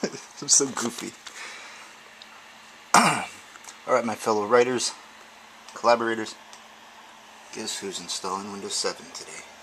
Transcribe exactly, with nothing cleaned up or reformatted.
I'm so goofy. Alright, my fellow writers, collaborators, guess who's installing Windows seven today?